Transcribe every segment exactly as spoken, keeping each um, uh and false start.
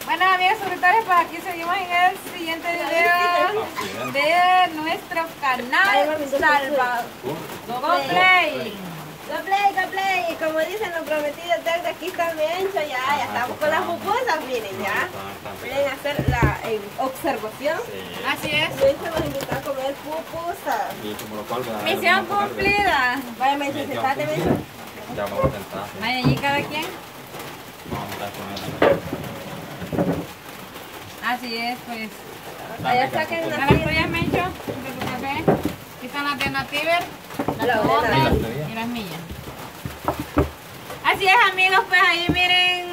Bueno, amigos suscriptores, pues aquí seguimos en el siguiente video de nuestro canal Salva Go Play. Go Play, Go Play. Como dicen los prometidos desde aquí está bien, ya, ya estamos con las pupusas, miren, ya. Miren a hacer la eh, observación. Así es. Mencho nos invitó a comer pupusas. Misión cumplida. Vaya, Mencho, sentate, Mencho. Ya vamos a sentar. Vaya, allí cada quien. Vamos a estar con Así es, pues. Vaya, saquen A una ver, tú ya, Mencho, de tu café. Aquí están las de Nativer, las La otras otra. y las mías. Así es, amigos, pues ahí miren.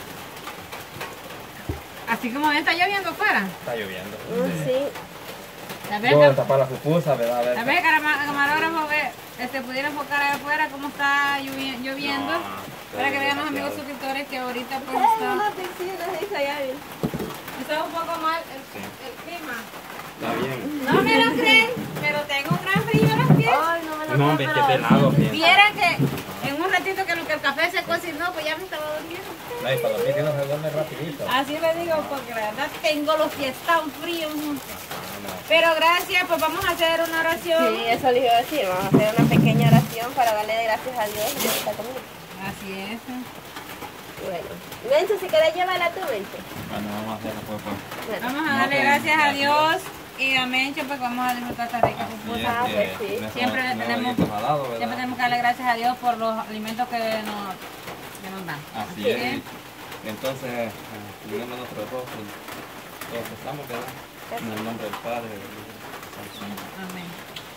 Así como ven, está lloviendo afuera. Está lloviendo. Mm, sí. A ver, Yo voy a cam- tapar la pupusa, ¿verdad? A ver. a ver, carama- camarógrafo, ve, este, pudiera enfocar allá afuera cómo está llovi- lloviendo. No, Para que vean los amigos demasiado. suscriptores que ahorita pues Hay está, una piscina, dice allá, bien. está un poco mal el, Sí. el clima. Está bien. No me lo creen, pero tengo un gran frío en los pies. Ay, no me lo No, creo, ve que pero- pelado, bien. Vieran que en un ratito que lo que el café se cocinó, pues ya me estaba durmiendo. Ay, para dormir tienes que dormir rapidito. Así le digo, porque la verdad tengo los pies tan fríos. No, Pero gracias, pues vamos a hacer una oración. Sí, eso les iba a decir. Vamos a hacer una pequeña oración para darle gracias a Dios por esta comida. Así es. Bueno, Mencho, si querés llévala tú, Mencho. bueno, vamos a hacerlo pues, pues. Bueno. Vamos a No, darle pues, gracias a gracias. Dios y a Mencho, pues vamos a disfrutar esta rica Así pupusa. Ah, es pues que sí. en este Siempre nuevo tenemos- día jalado, ¿verdad? Siempre tenemos que darle gracias a Dios por los alimentos que nos, que nos dan. Así ¿Sí? es. Entonces, tenemos nuestro rostro. Todos estamos, ¿verdad? En el nombre del Padre, del Hijo y del Espíritu Santo. Amén.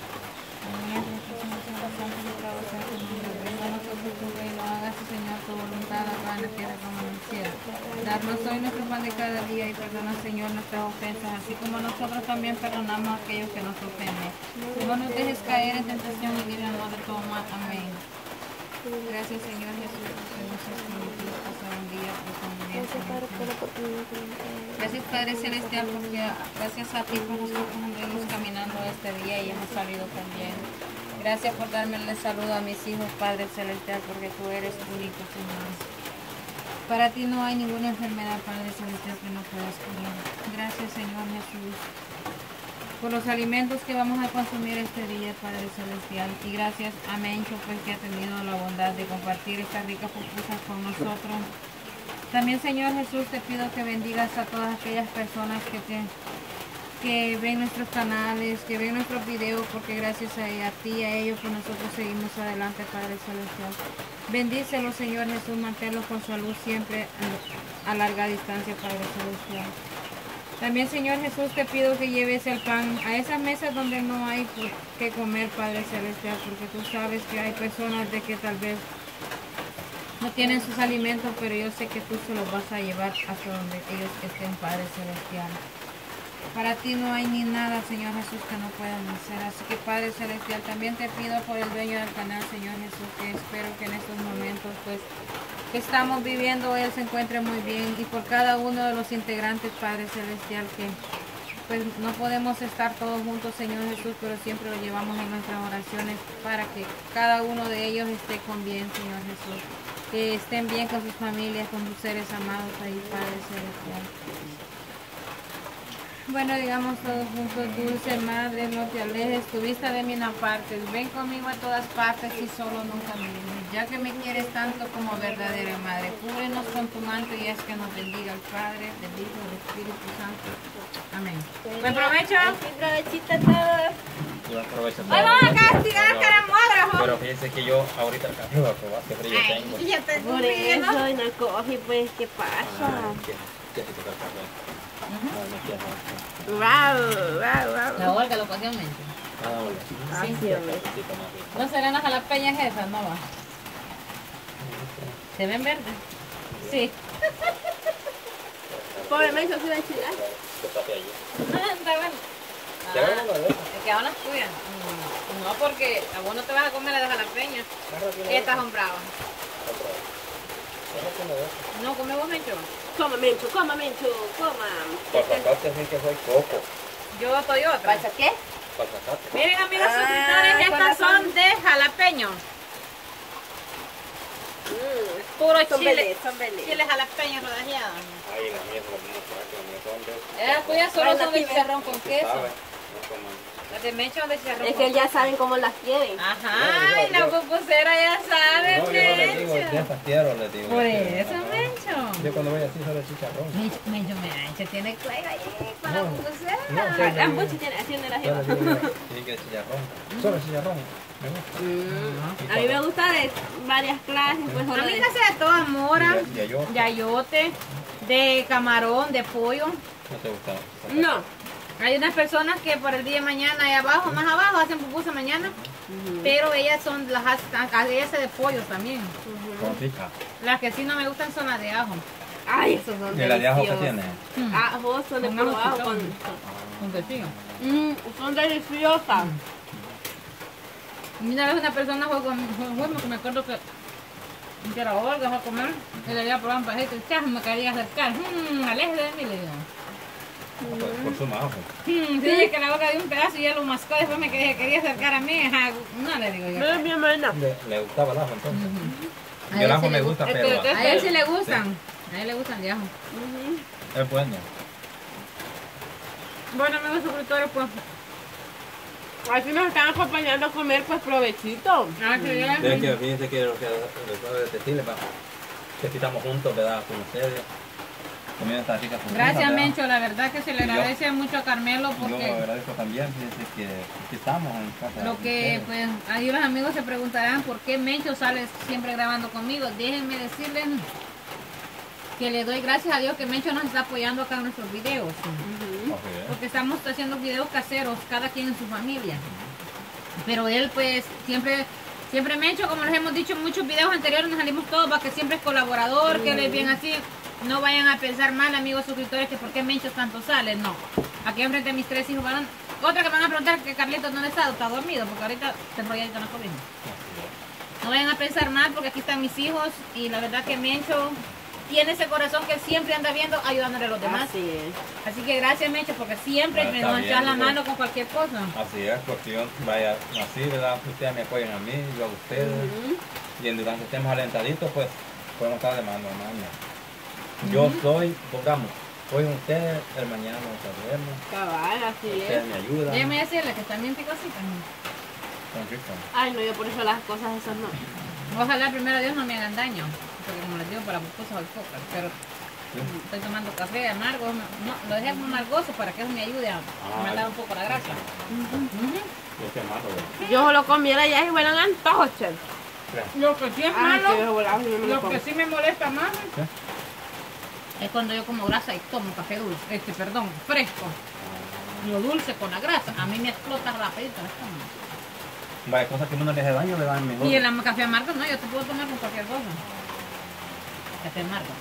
Venga a nosotros tu reino, hágase Señor tu voluntad acá en la tierra como en el cielo. Darnos hoy nuestro pan de cada día y perdona Señor nuestras ofensas, así como nosotros también perdonamos a aquellos que nos ofenden. No nos dejes caer en tentación y líbranos de todo mal. Amén. Gracias Señor Jesús, que nos has permitido pasar un día de convivencia. Gracias Padre Celestial, porque gracias a ti pues nosotros anduvimos caminando este día y hemos salido también. Gracias por darme el saludo a mis hijos, Padre Celestial, porque tú eres único, Señor. Para ti no hay ninguna enfermedad, Padre Celestial, que no puedas curar. Gracias Señor Jesús por los alimentos que vamos a consumir este día, Padre Celestial. Y gracias a Mencho, pues, que ha tenido la bondad de compartir estas ricas pupusas con nosotros. También, Señor Jesús, te pido que bendigas a todas aquellas personas que, te, que ven nuestros canales, que ven nuestros videos, porque gracias a, a ti, a ellos, pues nosotros seguimos adelante, Padre Celestial. Bendícelos, Señor Jesús, manténlos con salud siempre a, a larga distancia, Padre Celestial. También, Señor Jesús, te pido que lleves el pan a esas mesas donde no hay que comer, Padre Celestial, porque tú sabes que hay personas de que tal vez no tienen sus alimentos, pero yo sé que tú se los vas a llevar hasta donde ellos estén, Padre Celestial. Para ti no hay ni nada, Señor Jesús, que no puedan hacer. Así que, Padre Celestial, también te pido por el dueño del canal, Señor Jesús, que espero que en estos momentos, pues, que estamos viviendo, él se encuentre muy bien. Y por cada uno de los integrantes, Padre Celestial, que pues no podemos estar todos juntos, Señor Jesús, pero siempre lo llevamos en nuestras oraciones para que cada uno de ellos esté con bien, Señor Jesús. Que estén bien con sus familias, con sus seres amados ahí, Padre Celestial. Bueno, digamos todos juntos, dulce Madre, no te alejes, tu vista de mí no apartes. Ven conmigo a todas partes y solo nunca me dejes. Ya que me quieres tanto como verdadera Madre, cúbrenos con tu manto y haz que nos bendiga el Padre, del Hijo y del Espíritu Santo. Amén. Buen provecho. Sí, provechito a todos. Yo aprovecho todo. Hoy vamos a castigar caramógrafo. Pero fíjense que yo ahorita el café voy a probar, qué frío tengo. Ay, ya te Por eso, y no coge, pues, ¿qué pasa? Ay, qué, qué rico está el café. Ay, me quiero. Wow, wow, wow. La Olga lo cogió mente. Cada uno. Así, Qué hombre. cafecito más rico. No serán las jalapeñas esas, no va. ¿Se ven verdes? Sí. Pobre Mencho, se va a enchilar. ¿Qué café hay? Está bueno. ¿Ya ven una vez? Es que ahora es tuya. Mm, No, porque a vos no te vas a comer la de jalapeña. Estas son bravas. No, come vos, Mencho. Coma, Mencho, coma, Mencho, coma. Para sacarte así que soy coco. Yo doy otra. ¿Pasa qué? Para sacarte. Miren, amigos Ah, suscriptores, con estas razón. son de jalapeño. Mm. puro Son chile. belés, son belés. Chile jalapeño rodajeado. Ay, la mía se la vamos a mostrar, que la mía son de... Las tuyas solo Ay, son de la chicharrón con queso. ¿Sabe? No como... Las de Mencho son de chicharrón Es con que ya saben cómo las quieren. Ajá, No, y la yo- pupusera ya sabe, No, yo no les digo, de Mencho. esas quiero, les digo. Por que- eso, ajá. Mencho. Yo cuando voy así solo chicharrón. Mencho, Mencho, Mencho tiene cuello ahí con la No, pupusera. no, sí. Ah, mucho tiene, haciendo la Solo jeva. digo, sí que chicharrón. Solo chicharrón. Me gusta. Mm, A mí me gusta de varias clases, pues A solo mí de... casi de toda mora, Y de ayote. de ayote, de camarón, de pollo. No te gusta. No. Hay unas personas que por el día de mañana ahí abajo, más abajo, hacen pupusas mañana, pero ellas son las hacen, a- ellas hacen de pollo también. Con pica. Las que sí no me gustan son las de ajo. Ay, esos son ¿Y la de ajo que deliciosos. tiene? Ah, vos son de Con puro ajo ajo chicón. con... Un pepino. Mm, son deliciosas. Una vez una persona fue con, fue, fue, que me acuerdo que, que era Olga, fue a comer, y le había probado un pajito, y chas, me quería acercar, mmm, aléjate de mí, le digo. Por, por su ajo. Mmm, sí, que la boca de un pedazo y él lo mascó, después me quería, quería acercar a mí, ajá, no le digo yo. Mira, mi hermana. Le, le gustaba el ajo entonces. A Y él el ajo sí me le gusta, gusta. pero Es que- A él sí le gustan, a él le gustan de ajo. Ujú. es bueno. Bueno, amigos suscriptores, pues, Así nos están acompañando a comer, pues provechito. ah, que ya- De que fíjense que lo que después de Chile, que si estamos juntos, ¿verdad? Con ustedes. Comiendo estas ricas pupusas, Gracias, ¿verdad? Mencho, la verdad que se le Y yo- agradece mucho a Carmelo Yo porque agradezco también, fíjense que aquí estamos en casa. lo de que, ustedes. pues, ahí los amigos se preguntarán por qué Mencho sale siempre grabando conmigo. Déjenme decirles que le doy gracias a Dios que Mencho nos está apoyando acá en nuestros videos. Ujú. Ok, ¿eh? Porque estamos haciendo videos caseros, cada quien en su familia. Pero él, pues, siempre, siempre Mencho, como les hemos dicho en muchos videos anteriores, nos salimos todos, va que siempre es colaborador, que él es bien así. No vayan a pensar mal, amigos suscriptores, que por qué Mencho tanto sale. No. Aquí enfrente de mis tres hijos van. Otra que me van a preguntar que Carlitos dónde está, está dormido, porque ahorita está enrolladito en la cobija. No vayan a pensar mal, porque aquí están mis hijos y la verdad que Mencho tiene ese corazón que siempre anda viendo, ayudándole a los demás. Así es. Así que gracias, Mencho, porque siempre Ah, me está nos bien, echas la digo. mano con cualquier cosa. Así es, porque yo, vaya, así, ¿verdad? Ustedes me apoyan a mí, yo a ustedes. Ujú. Y en durante estemos alentaditos, pues, podemos estar de mano a mano. Yo soy, pongamos, hoy ustedes, el mañana nos sabemos. Cabal, así Ustedes es. me ayudan. Déjame decirle que también picositas. Son ricos. Ay, no, yo por eso las cosas esas no. Ojalá primero Dios no me hagan daño, porque como les digo, para pupusas o coca, pero estoy tomando café amargo, no, no, lo dejé muy amargoso para que eso me ayude a Ah, matar un poco la grasa. Ujú. Yo qué malo, ¿verdad? Yo lo comiera ya y fueran antojos, chef. Lo que sí es Ay, malo, qué volado, yo me lo lo como. que sí me molesta más ¿Qué? es cuando yo como grasa y tomo café dulce, este, perdón, fresco. Lo dulce con la grasa, a mí me explota rapidito el estómago. Vaya, cosas que uno le hace daño le dan mejor. Y el am- café amargo no, yo te puedo tomar con cualquier cosa. Café amargo.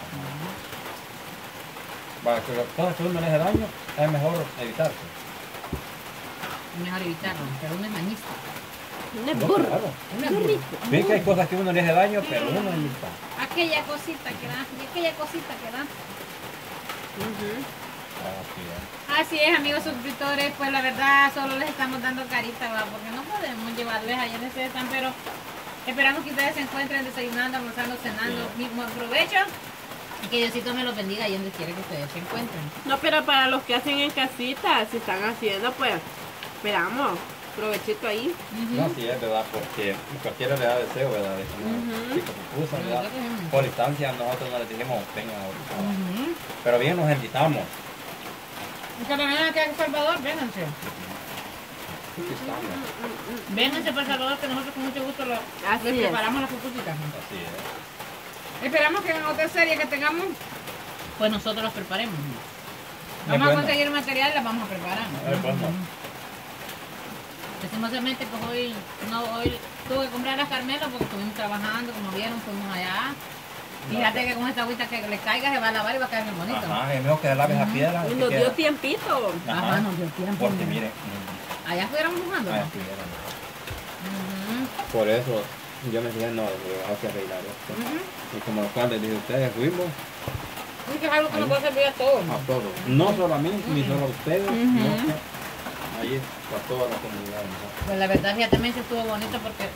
Vaya, que las cosas que uno le hace daño es mejor evitarse. Es mejor evitarlo, pero uno es mañista. Un es No, burro. claro. Uno es burro. Ven que hay cosas que uno le hace daño, pero uno evita. Aquella cosita que da, y aquella cosita que da. Ujú. Así es. Así es, amigos suscriptores, pues la verdad solo les estamos dando carita, ¿va? Porque no podemos llevarles allá donde ustedes están, pero esperamos que ustedes se encuentren desayunando, almorzando, cenando, mismo provecho. Y que Diosito me los bendiga ahí donde quiera que ustedes se encuentren. No, pero para los que hacen en casita, si están haciendo, pues, esperamos. Provechito ahí. No, así es, ¿verdad? Porque cualquiera le da deseo, ¿verdad? De comer Ujú. ricas pupusas, ¿verdad? Nosotros hemos- Por instancia nosotros no les dijimos, vengan ahorita. Ujú. Pero bien nos invitamos. Y que vengan aquí a El Salvador, vénganse. Aquí estamos. Vénganse para El Salvador, que nosotros con mucho gusto lo, Así les es. preparamos las pupusitas. Así es. Esperamos que en otra serie que tengamos, pues nosotros las preparemos. Es Vamos a bueno. conseguir material y las vamos a preparar. Es bueno. Lastimosamente, pues hoy, no, hoy tuve que comprar las Carmelos porque estuvimos trabajando, como vieron, fuimos allá. Fíjate que con esta agüita que le caiga se va a lavar y va a quedar bien bonito. Ajá, es mejor que laves esa piedra. Y que nos queda. dio tiempito. Ajá, nos dio tiempo. Porque miren, Allá estuviéramos jugando. ah, ¿no? estuvieran. Ujú, Por eso yo me dije, no, hay que arreglar esto. ujú. Y como lo cual les dije a ustedes, fuimos Y que es algo que nos va a servir a todos. a todos. No solo a mí, ni solo a ustedes, Ujú. sino que ahí a toda la comunidad. ¿no? Pues la verdad, fíjate, me estuvo bonito porque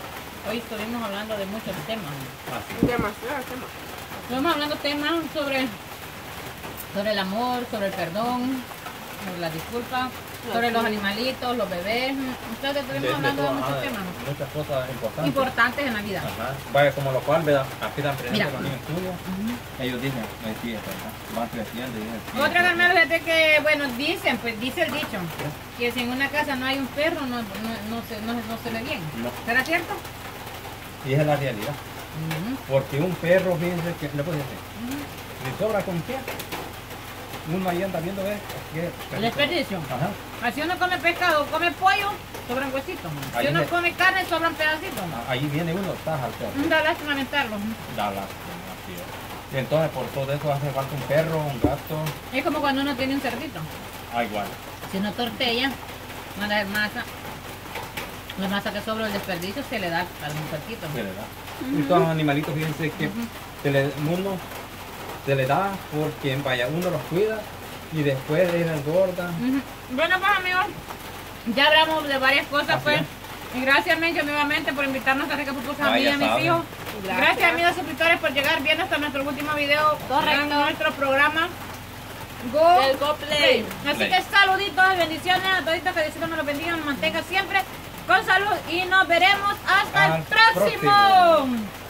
hoy estuvimos hablando de muchos temas. Así. Demasiado tema. Estuvimos hablando temas sobre, sobre el amor, sobre el perdón, sobre la disculpa, sobre los animalitos, los bebés. Entonces estuvimos hablando de, de muchos ah, temas muchas cosas importantes. importantes en la vida. Ajá. Vaya, como lo cual, ¿verdad? Aquí están Mira. aprendiendo los niños tuyos. Uh-huh. Ellos dicen, no es cierto, ¿verdad? Van creciendo y dicen, sí, Otra es hermana, fíjate que, bueno, dicen, pues dice el dicho, que si en una casa no hay un perro, no, no, no, se, no, no se ve bien. No. ¿Será cierto? Y esa es la realidad. Uh-huh. Porque un perro, fíjense que le puede decir, Uh-huh. le sobra con qué. Uno ahí anda viendo, ¿ves? El desperdicio. Ajá. Si uno come pescado, come pollo, sobran huesitos. Si Ahí uno me- come carne, sobran pedacitos. Ahí viene uno, taja al perro. Da lástima lamentarlo. Da lástima, así es. Y entonces por todo eso hace falta un perro, un gato. Es como cuando uno tiene un cerdito. Ah, igual. Si uno tortella, manda de masa. La masa que sobra el desperdicio se le da a un puerquito. Se le da. Y todos los animalitos, fíjense que Ujú. se le, uno se le da porque vaya, uno los cuida y después les engorda. Ujú. Bueno, pues amigos, ya hablamos de varias cosas, Así pues. es. Y gracias, Mencho, nuevamente por invitarnos a Rica Pupusas a Ah, mí y ya a mis saben. hijos. Gracias. Gracias, amigos suscriptores, por llegar bien hasta nuestro último video Correcto. en nuestro programa Go, El Go Play. Así Play. que saluditos y bendiciones a toditos, que Dios nos los bendiga, nos mantenga siempre con salud y nos veremos hasta el Hasta el próximo. próximo.